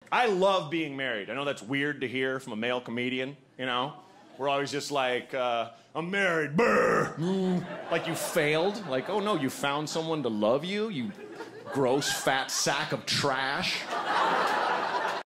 I love being married. I know that's weird to hear from a male comedian, you know? We're always just like, I'm married, brr. Like you failed. Like, oh no, you found someone to love you, you gross fat sack of trash.